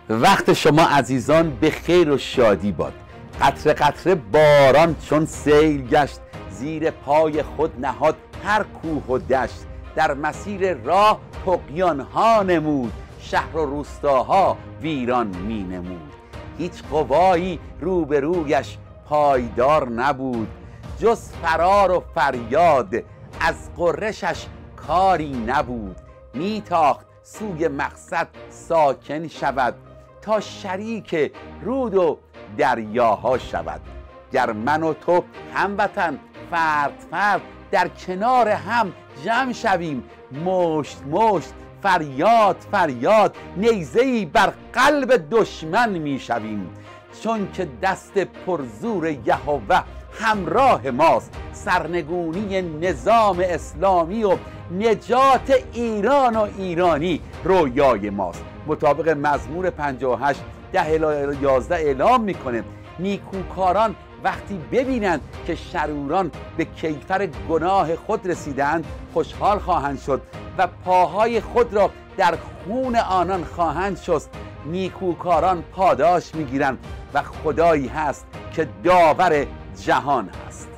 وقت شما عزیزان به خیر و شادی باد. قطره قطره باران چون سیل گشت، زیر پای خود نهاد هر کوه و دشت. در مسیر راه طغیان‌ها نمود، شهر و روستاها ویران می نمود. هیچ قوایی روبرویش پایدار نبود، جز فرار و فریاد از غرشش کاری نبود. میتاخت سوی مقصد ساکن شود، تا شریک رود و دریاها شود. گر من و تو هموطن فرد فرد، در کنار هم جمع شویم. مشت مشت فریاد فریاد، نیزه‌ای بر قلب دشمن می شویم. چون که دست پرزور یهوه همراه ماست، سرنگونی نظام اسلامی و نجات ایران و ایرانی رویای ماست. مطابق مزمور 58 10-11 اعلام میکنه نیکوکاران وقتی ببینند که شروران به کیفر گناه خود رسیدند خوشحال خواهند شد و پاهای خود را در خون آنان خواهند شست. نیکوکاران پاداش میگیرند و خدایی هست که داور جهان هست.